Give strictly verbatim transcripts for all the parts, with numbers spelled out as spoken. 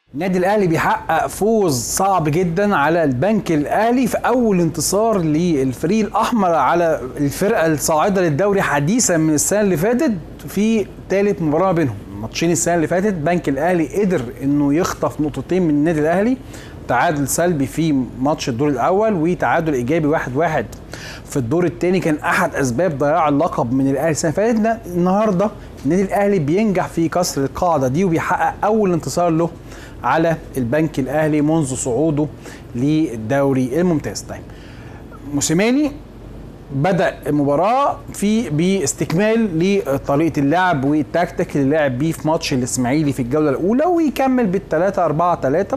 النادي الاهلي بيحقق فوز صعب جدا على البنك الاهلي في اول انتصار للفريق الاحمر على الفرقه الصاعده للدوري حديثا من السنه اللي فاتت في ثالث مباراه بينهم. ماتشين السنه اللي فاتت بنك الاهلي قدر انه يخطف نقطتين من النادي الاهلي، تعادل سلبي في ماتش الدور الاول وتعادل ايجابي واحد واحد في الدور الثاني كان احد اسباب ضياع اللقب من الاهلي السنه اللي فاتت. النهارده النادي الاهلي بينجح في كسر القاعده دي وبيحقق اول انتصار له على البنك الاهلي منذ صعوده للدوري الممتاز. طيب موسيماني بدأ المباراة في باستكمال لطريقة اللعب والتكتيك اللي لعب بيه في ماتش الاسماعيلي في الجولة الأولى، ويكمل بالثلاثة أربعة ثلاثة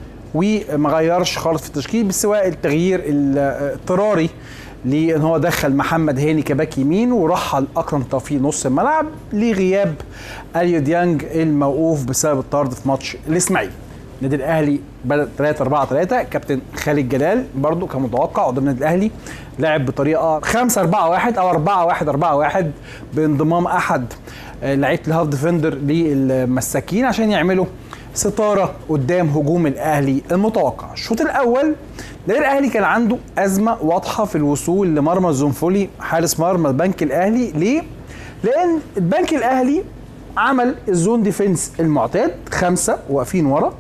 وما غيرش خالص في التشكيل بسواء التغيير الاضطراري لأن هو دخل محمد هاني كباك يمين ورحل أكرم توفيق نص الملعب لغياب اليو ديانج الموقوف بسبب الطرد في ماتش الاسماعيلي. النادي الاهلي بدأ ثلاثة أربعة ثلاثة، كابتن خالد جلال برضو كان متوقع قدام النادي الاهلي لعب بطريقه خمسة أربعة واحد او أربعة واحد أربعة واحد بانضمام احد لعيبه الهاف ديفندر للمساكين عشان يعملوا ستاره قدام هجوم الاهلي المتوقع. الشوط الاول النادي الاهلي كان عنده ازمه واضحه في الوصول لمرمى الزنفولي حارس مرمى البنك الاهلي. ليه؟ لان البنك الاهلي عمل الزون ديفنس المعتاد، خمسه واقفين ورا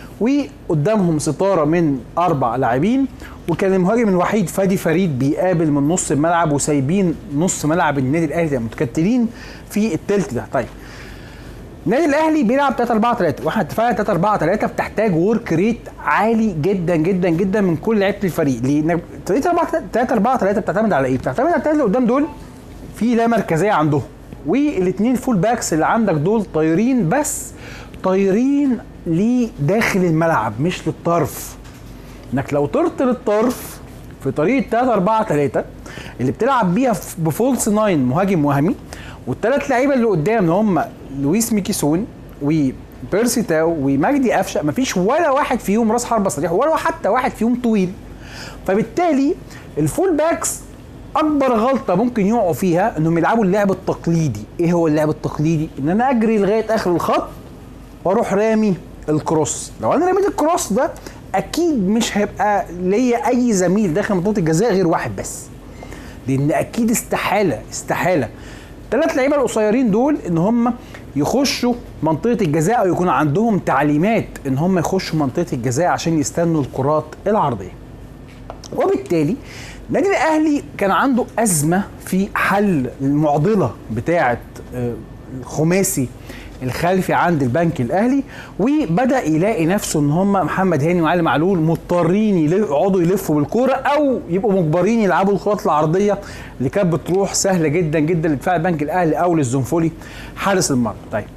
وقدامهم ستاره من اربع لاعبين، وكان المهاجم الوحيد فادي فريد بيقابل من نص الملعب وسايبين نص ملعب النادي الاهلي متكتلين في الثلث ده. طيب النادي الاهلي بيلعب ثلاثة أربعة ثلاثة واحنا اتفقنا ثلاثة أربعة ثلاثة بتحتاج ورك ريت عالي جدا جدا جدا من كل لعيبه الفريق. ليه؟ ثلاثة أربعة ثلاثة بتعتمد على ايه؟ بتعتمد على الثلاثه اللي قدام دول في لا مركزيه عندهم، والاثنين فول باكس اللي عندك دول طايرين، بس طايرين لداخل الملعب مش للطرف. انك لو طرت للطرف في طريقه ثلاثة أربعة ثلاثة اللي بتلعب بيها بفولس ناين مهاجم وهمي، والثلاث لعيبه اللي قدام اللي هم لويس ميكيسون وبيرسي تاو ومجدي قفشه مفيش ولا واحد فيهم راس حربه صريح ولا حتى واحد فيهم طويل، فبالتالي الفول باكس اكبر غلطه ممكن يقعوا فيها انهم يلعبوا اللعب التقليدي. ايه هو اللعب التقليدي؟ ان انا اجري لغايه اخر الخط واروح رامي الكروس. لو انا رميت الكروس ده اكيد مش هيبقى ليا اي زميل داخل منطقه الجزاء غير واحد بس، لان اكيد استحاله استحاله الثلاث لعيبه القصيرين دول ان هم يخشوا منطقه الجزاء او يكون عندهم تعليمات ان هم يخشوا منطقه الجزاء عشان يستنوا الكرات العرضيه. وبالتالي النادي الاهلي كان عنده ازمه في حل المعضله بتاعه الخماسي الخلفي عند البنك الاهلي، وبدا يلاقي نفسه ان هم محمد هاني وعلي معلول مضطرين يقعدوا يلفوا بالكوره او يبقوا مجبرين يلعبوا الكرات العرضيه اللي كانت بتروح سهله جدا جدا لدفاع البنك الاهلي او للزنفولي حارس المرمى. طيب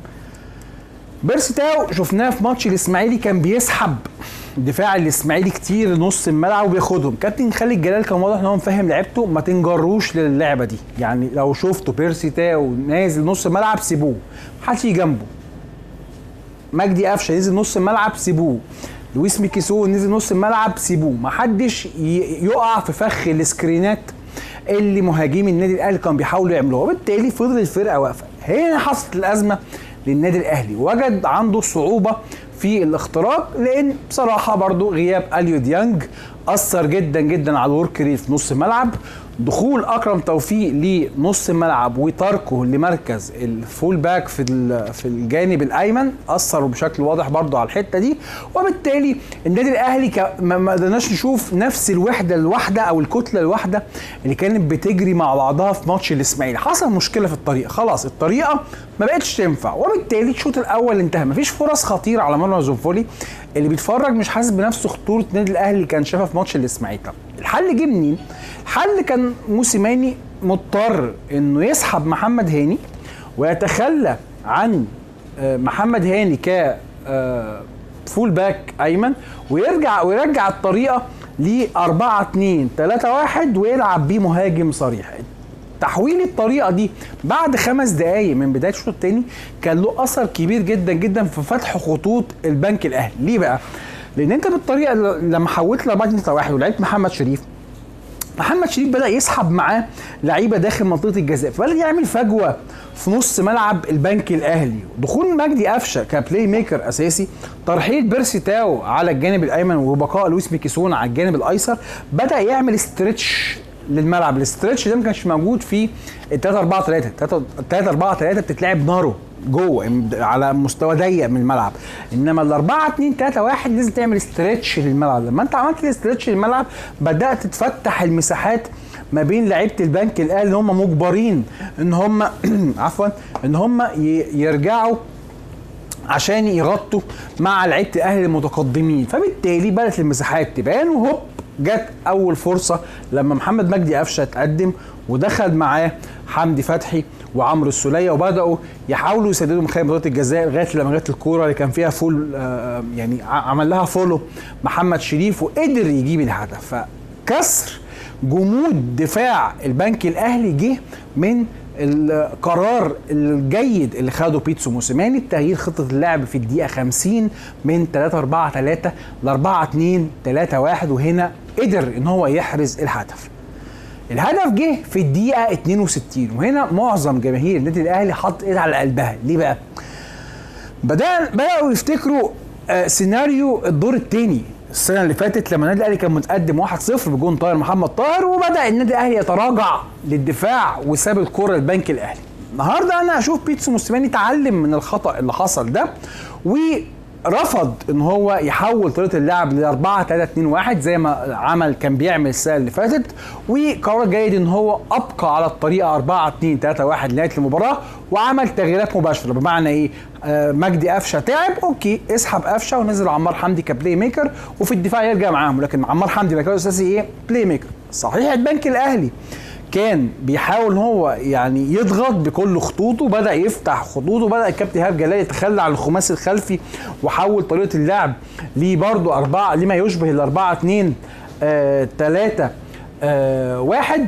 بيرسي تاو شفناه في ماتش الاسماعيلي كان بيسحب دفاع الاسماعيلي كتير نص الملعب وبياخدهم. كابتن خالد جلال كان واضح ان هو فاهم لعبته، ما تنجروش للعبه دي، يعني لو شفتوا بيرسي تاو نازل نص الملعب سيبوه، محدش يجي جنبه. مجدي قفشه نزل نص الملعب سيبوه، لويس ميكيسون نزل نص الملعب سيبوه، محدش يقع في فخ السكرينات اللي مهاجمي النادي الاهلي كانوا بيحاولوا يعملوها، وبالتالي فضل الفرقه واقفه. هنا حصلت الازمه للنادي الاهلي، وجد عنده صعوبه في الاختراق لان بصراحه برضو غياب اليو ديانج اثر جدا جدا على الورك ريت في نص الملعب. دخول اكرم توفيق لنص الملعب وتركه لمركز الفول باك في في الجانب الايمن اثر بشكل واضح برضو على الحته دي، وبالتالي النادي الاهلي ما قدرناش نشوف نفس الوحده الواحده او الكتله الواحده اللي كانت بتجري مع بعضها في ماتش الاسماعيلي. حصل مشكله في الطريقه، خلاص الطريقه ما بقتش تنفع، وبالتالي الشوط الاول انتهى مفيش فرص خطيره على مرمى الزنفولي. اللي بيتفرج مش حاسس بنفس خطوره النادي الاهلي اللي كان شافها في ماتش الاسماعيلي. الحل جه منين؟ الحل كان موسيماني مضطر انه يسحب محمد هاني ويتخلى عن محمد هاني ك فول باك ايمن ويرجع ويرجع الطريقه ل أربعة اتنين ثلاثة واحد ويلعب بيه مهاجم صريح. تحويل الطريقه دي بعد خمس دقائق من بدايه الشوط الثاني كان له اثر كبير جدا جدا في فتح خطوط البنك الاهلي. ليه بقى؟ لان انت بالطريقه لما حولت ل أربعة اتنين ثلاثة واحد ولعبت محمد شريف محمد شريف بدا يسحب معاه لعيبه داخل منطقه الجزاء، فبدا يعمل فجوه في نص ملعب البنك الاهلي. دخول مجدي قفشه كبلاي ميكر اساسي، ترحيل بيرسي تاو على الجانب الايمن وبقاء لويس ميكيسون على الجانب الايسر، بدا يعمل استرتش للملعب. الاسترتش ده ما كانش موجود في ثلاثة أربعة ثلاثة ثلاثة أربعة ثلاثة بتتلعب نارو جوه على مستوى ضيق من الملعب، انما ال أربعة اتنين ثلاثة واحد لازم تعمل استرتش للملعب. لما انت عملت استرتش للملعب بدات تتفتح المساحات ما بين لعيبه البنك الاهلي اللي هم مجبرين ان هم عفوا ان هم يرجعوا عشان يغطوا مع لعيبه الاهلي المتقدمين، فبالتالي بدات المساحات تبان. وهوب جت اول فرصه لما محمد مجدي قفشه اتقدم ودخل معاه حمدي فتحي وعمرو السوليه، وبداوا يحاولوا يسددوا من خلال منطقه الجزاء لغايه لما جت الكوره اللي كان فيها فول، آه يعني عمل لها فولو محمد شريف وقدر يجيب الهدف. فكسر جمود دفاع البنك الاهلي جه من القرار الجيد اللي خده بيتسو موسيماني بتغيير خطه اللعب في الدقيقه خمسين من ثلاثة أربعة ثلاثة ل أربعة اتنين ثلاثة واحد، وهنا قدر ان هو يحرز الهدف. الهدف جه في الدقيقه اتنين وستين، وهنا معظم جماهير النادي الاهلي حط ايد على قلبها. ليه بقى؟ بدأ بداوا يفتكروا آه سيناريو الدور الثاني السنه اللي فاتت لما النادي الاهلي كان متقدم واحد صفر بجون طاهر محمد طاهر، وبدا النادي الاهلي يتراجع للدفاع وساب الكره للبنك الاهلي. النهارده انا اشوف بيتسو موسيماني اتعلم من الخطا اللي حصل ده ورفض ان هو يحول طريقه اللعب ل أربعة ثلاثة اتنين واحد زي ما عمل كان بيعمل السنه اللي فاتت، وقرار جيد ان هو ابقى على الطريقه أربعة اتنين ثلاثة واحد لنهايه المباراه، وعمل تغييرات مباشره. بمعنى ايه؟ آه مجدي قفشه تعب، اوكي اسحب قفشه ونزل عمار حمدي كبلاي ميكر، وفي الدفاع يرجع معاهم، لكن عمار حمدي مكانه الاساسي ايه؟ بلاي ميكر. صحيح البنك الاهلي كان بيحاول هو يعني يضغط بكل خطوطه، بدا يفتح خطوطه، بدا الكابتن ايهاب جلال يتخلى عن الخماسي الخلفي وحول طريقه اللعب ليه برضه أربعة لما يشبه ال أربعة اتنين ثلاثة واحد،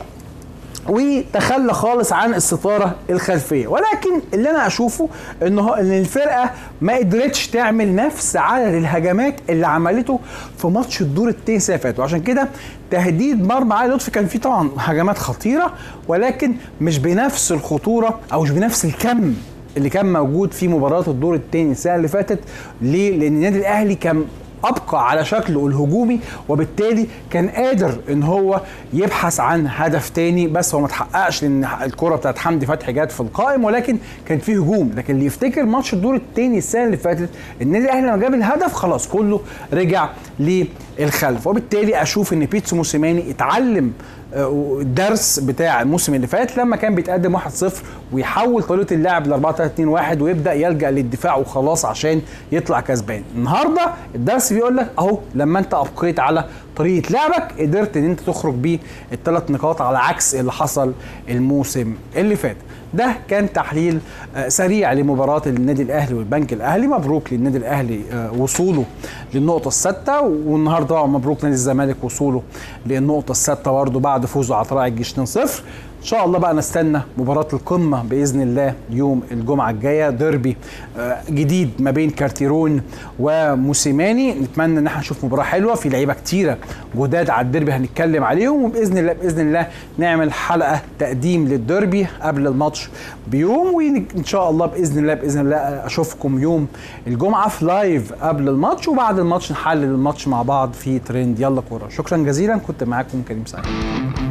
وتخلى خالص عن الستاره الخلفيه. ولكن اللي انا اشوفه ان ان الفرقه ما قدرتش تعمل نفس عدد الهجمات اللي عملته في ماتش الدور الثاني اللي فات، وعشان كده تهديد مرمى علي لطفي كان فيه طبعا هجمات خطيره، ولكن مش بنفس الخطوره او مش بنفس الكم اللي كان موجود في مباراه الدور الثاني السنه اللي فاتت. ليه؟ لان النادي الاهلي كان ابقى على شكله الهجومي، وبالتالي كان قادر ان هو يبحث عن هدف تاني، بس هو ما تحققش لان الكره بتاعت حمدي فتحي جت في القائم، ولكن كان فيه هجوم. لكن اللي يفتكر ماتش الدور الثاني السنه اللي فاتت النادي الاهلي لما جاب الهدف خلاص كله رجع للخلف، وبالتالي اشوف ان بيتسو موسيماني اتعلم الدرس بتاع الموسم اللي فات لما كان بيتقدم واحد صفر ويحول طريقه اللعب ل أربعة ثلاثة اتنين واحد ويبدا يلجا للدفاع وخلاص عشان يطلع كسبان. النهارده الدرس بيقول لك اهو لما انت ابقيت على طريقه لعبك قدرت ان انت تخرج بيه الثلاث نقاط على عكس اللي حصل الموسم اللي فات. ده كان تحليل سريع لمباراه النادي الاهلي والبنك الاهلي. مبروك للنادي الاهلي وصوله للنقطه السادسه، والنهارده مبروك نادي الزمالك وصوله للنقطه السادسه برضه بعد فوزه على طلائع الجيش اتنين صفر. ان شاء الله بقى نستنى مباراه القمه باذن الله يوم الجمعه الجايه، ديربي جديد ما بين كارتيرون وموسيماني. نتمنى ان احنا نشوف مباراه حلوه في لعيبه كتيره جداد على الديربي هنتكلم عليهم، وباذن الله باذن الله نعمل حلقه تقديم للديربي قبل الماتش بيوم، وان شاء الله باذن الله باذن الله اشوفكم يوم الجمعه في لايف قبل الماتش، وبعد الماتش نحلل الماتش مع بعض في ترند يلا كوره. شكرا جزيلا، كنت معاكم كريم سعيد.